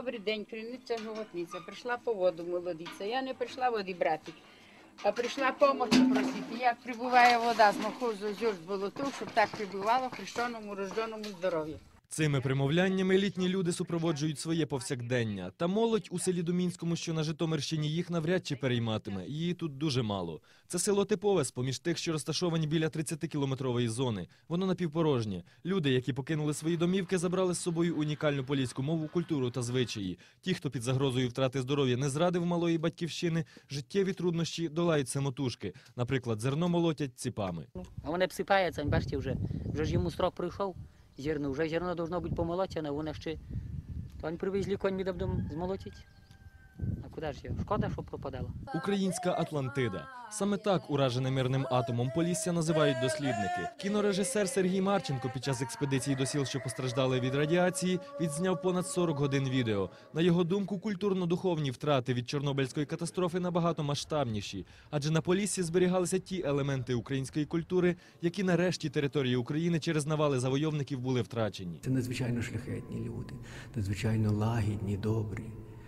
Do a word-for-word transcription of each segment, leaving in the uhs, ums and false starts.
добрий день, криниця животниця, прийшла по воду молодиця. Я не прийшла води брати, а прийшла помочі просити. Як прибуває вода з моху з озер з болоту, щоб так прибувало хрещеному, рожденому здоров'ю. Цими примовляннями літні люди супроводжують своє повсякдення. Та молодь у селі Думінському, що на Житомирщині, їх навряд чи перейматиме. Її тут дуже мало. Це село типове, з-поміж тих, що розташовані біля тридцятикілометрової зони. Воно напівпорожнє. Люди, які покинули свої домівки, забрали з собою унікальну поліську мову, культуру та звичаї. Ті, хто під загрозою втрати здоров'я не зрадив малої батьківщини, життєві труднощі долають самотужки. Наприклад, зерно молотять ціпами. А воно обсипається, бачите, вже, вже ж йому строк пройшов. Зерно, вже зерно должно бути помолочене, воно ще... То вони привезли коньми додому змолотити. А куди ж його? Шкода, що пропадало. Українська Атлантида. Саме так уражене мирним атомом Полісся називають дослідники. Кінорежисер Сергій Марченко під час експедиції до сіл, що постраждали від радіації, відзняв понад сорок годин відео. На його думку, культурно-духовні втрати від Чорнобильської катастрофи набагато масштабніші. Адже на Поліссі зберігалися ті елементи української культури, які на решті території України через навали завойовників були втрачені. Це надзвичайно шляхетні люди, надзвичайно лагідні, добрі,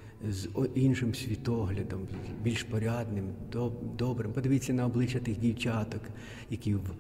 з іншим світоглядом, більш порядним, добрим. Подивіться на обличчя тих дівчаток, які в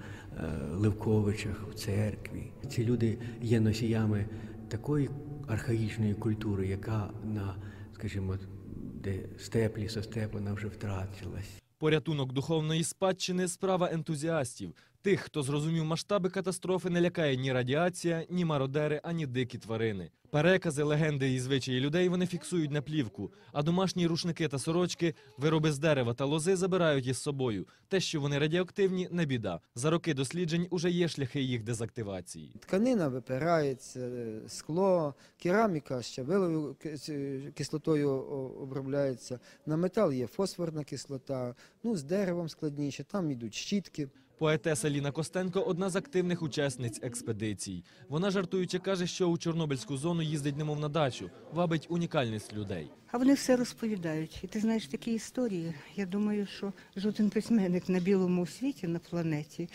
Левковичах, в церкві. Ці люди є носіями такої архаїчної культури, яка на, скажімо, де степ, лісостеп, вона вже втратилась. Порятунок духовної спадщини – справа ентузіастів. Тих, хто зрозумів масштаби катастрофи, не лякає ні радіація, ні мародери, ані дикі тварини. Перекази, легенди і звичаї людей вони фіксують на плівку, а домашні рушники та сорочки, вироби з дерева та лози забирають із собою. Те, що вони радіоактивні – не біда. За роки досліджень уже є шляхи їх дезактивації. Тканина випирається, скло, кераміка щавеловою кислотою обробляється, на метал є фосфорна кислота, ну, з деревом складніше, там йдуть щітки. Поетеса Ліна Костенко – одна з активних учасниць експедицій. Вона жартуючи каже, що у Чорнобильську зону їздить немов на дачу, вабить унікальність людей. А вони все розповідають. І ти знаєш такі історії. Я думаю, що жоден письменник на білому світі, на планеті,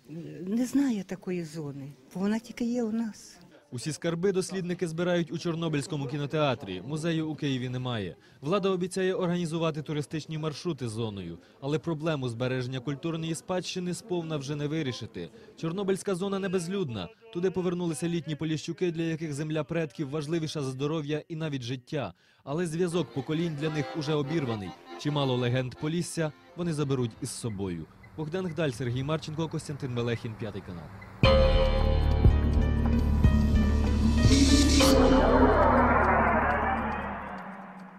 не знає такої зони, бо вона тільки є у нас. Усі скарби дослідники збирають у Чорнобильському кінотеатрі. Музею у Києві немає. Влада обіцяє організувати туристичні маршрути зоною. Але проблему збереження культурної спадщини сповна вже не вирішити. Чорнобильська зона не безлюдна. Туди повернулися літні поліщуки, для яких земля предків важливіша за здоров'я і навіть життя. Але зв'язок поколінь для них уже обірваний. Чимало легенд Полісся вони заберуть із собою. Богдан Гдаль, Сергій Марченко, Костянтин Мелехін, П'ятий канал.